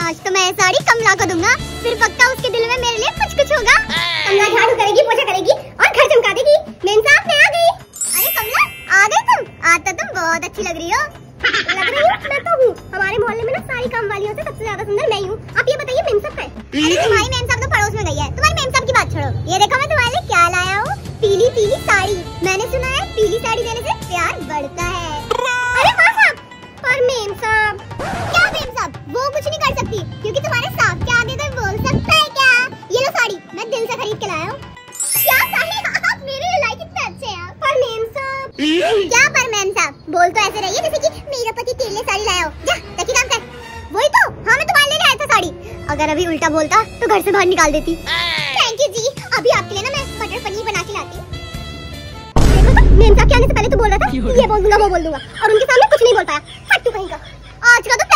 आज तो मैं साड़ी कमला को दूंगा, फिर पक्का उसके दिल में मेरे लिए कुछ होगा। कमला झाड़ू करेगी, पोछा करेगी और घर चमका देगी। मेम साहब मैं आ गई। अरे कमला आ गई तुम? आज तो तुम बहुत अच्छी लग रही हो। लग रही हूँ? मैं तो हूँ। हमारे मोहल्ले में ना सारी काम वालियों से सबसे ज्यादा सुंदर मैं हूँ। आप ये बताइए मेम साहब है? अरे तुम्हारी मेम साहब तो पड़ोस में गई है। तुम्हारी मेम साहब की बात छोड़ो, ये देखो मैं तुम्हारे लिए क्या लाया हूँ। पीली पीली साड़ी। मैंने सुना है पीली साड़ी देने से प्यार बढ़ता है। अरे वाह साहब। पर मेम साहब क्या? मेम साहब वो कुछ नहीं कर सकती क्योंकि तुम्हारे साहब के आगे कोई बोल सकता है क्या? ये लो साड़ी, मैं दिल से खरीद के लाया हूँ। क्या साड़ी? आप मेरे लिए लाई, कितने अच्छे हैं। पर मेम साहब क्या? पर मेम साहब बोल तो ऐसे रही है जैसे कि मेरा पति तेरे लिए साड़ी लाया हो। जा ताकि काम कर। वही तो, हाँ मैं तुम्हारे लिए लाया था साड़ी। अगर अभी उल्टा बोलता तो घर से बाहर निकाल देती। थैंक यू जी। अभी आपके लिए ना मैं मटर पनीर बना के लाती हूँ। मेम साहब के आने से पहले तो बोल रहा था ये बोल दूंगा वो बोल दूंगा और उनके सामने कुछ नहीं बोल पाया। फट्टू कहीं का। आज का तो